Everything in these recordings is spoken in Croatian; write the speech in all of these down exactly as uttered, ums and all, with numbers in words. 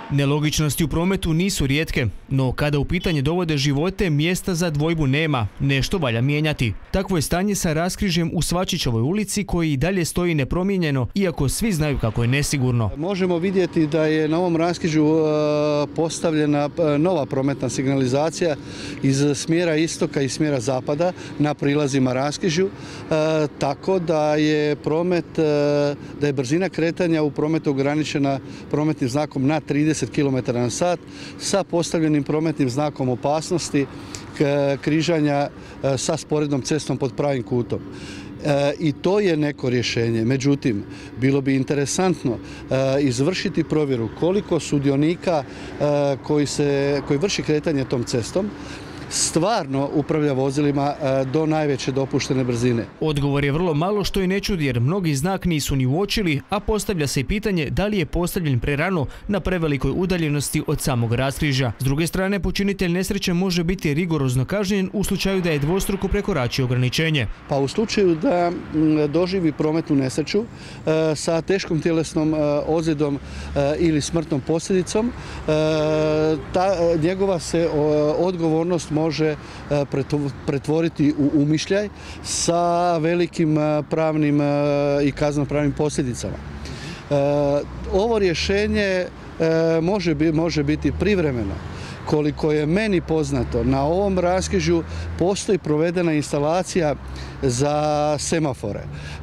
Nelogičnosti u prometu nisu rijetke, no kada u pitanje dovode živote, mjesta za dvojbu nema, nešto valja mijenjati. Takvo je stanje sa raskrižjem u Svačićevoj ulici koji i dalje stoji nepromijenjeno, iako svi znaju kako je nesigurno. Možemo vidjeti da je na ovom raskrižju postavljena nova prometna signalizacija iz smjera istoka i smjera zapada na prilazima raskrižju, tako da je promet, da je brzina kretanja u prometu ograničena prometnim znakom na trideset kilometara na sat sa postavljenim prometnim znakom opasnosti križanja sa sporednom cestom pod pravim kutom. E, I to je neko rješenje. Međutim, bilo bi interesantno e, izvršiti provjeru koliko sudionika e, koji, se, koji vrši kretanje tom cestom stvarno upravlja vozilima do najveće dopuštene brzine. Odgovor je vrlo malo, što i ne čudi jer mnogi znak nisu ni uočili, a postavlja se i pitanje da li je postavljen prerano na prevelikoj udaljenosti od samog raskrižja. S druge strane, počinitelj nesreće može biti rigorozno kažnjen u slučaju da je dvostruko prekoračio ograničenje. Pa u slučaju da doživi prometnu nesreću sa teškom tjelesnom ozljedom ili smrtnom posljedicom, ta, njegova se odgovornost može pretvoriti u umišljaj sa velikim pravnim i kaznenopravnim posljedicama. Ovo rješenje može, može biti privremeno. Koliko je meni poznato, na ovom raskrižju postoji provedena instalacija za semafore.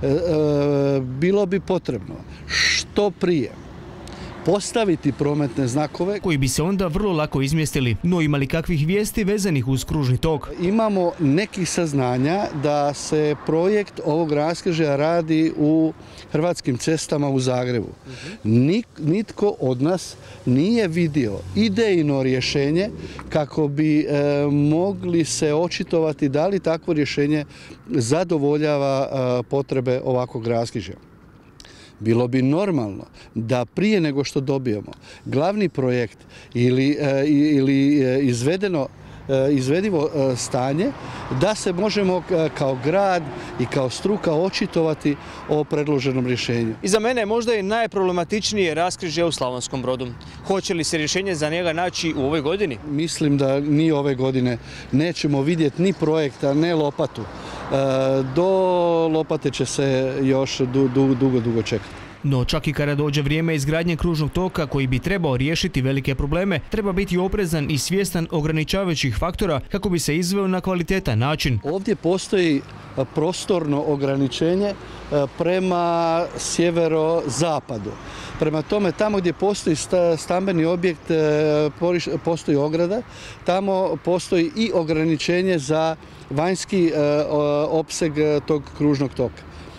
Bilo bi potrebno što prije postaviti prometne znakove koji bi se onda vrlo lako izmjestili. No ima li kakvih vijesti vezanih uz kružni tok? Imamo nekih saznanja da se projekt ovog raskrižja radi u Hrvatskim cestama u Zagrebu. Nik, nitko od nas nije vidio idejno rješenje kako bi e, mogli se očitovati da li takvo rješenje zadovoljava e, potrebe ovakvog raskrižja. Bilo bi normalno da prije nego što dobijemo glavni projekt ili, ili izvedeno, izvedivo stanje, da se možemo kao grad i kao struka očitovati o predloženom rješenju. I za mene je možda i najproblematičnije raskrižje u Slavonskom Brodu. Hoće li se rješenje za njega naći u ovoj godini? Mislim da ni ove godine nećemo vidjeti ni projekta, ne lopatu. Do lopate će se još dugo, dugo, dugo čekati. No čak i kada dođe vrijeme izgradnje kružnog toka koji bi trebao riješiti velike probleme, treba biti oprezan i svjestan ograničavajućih faktora kako bi se izveo na kvalitetan način. Ovdje postoji prostorno ograničenje prema sjeverozapadu. Prema tome, tamo gdje postoji stambeni objekt, postoji ograda, tamo postoji i ograničenje za vanjski opseg tog kružnog toka.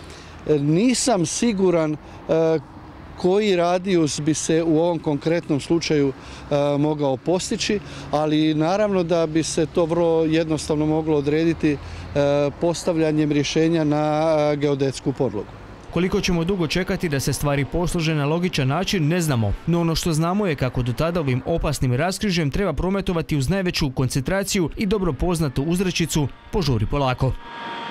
Nisam siguran koji radijus bi se u ovom konkretnom slučaju mogao postići, ali naravno da bi se to vrlo jednostavno moglo odrediti postavljanjem rješenja na geodetsku podlogu. Koliko ćemo dugo čekati da se stvari poslože na logičan način, ne znamo. No ono što znamo je kako do tada ovim opasnim raskrižjem treba prometovati uz najveću koncentraciju i dobro poznatu uzrečicu "požuri polako".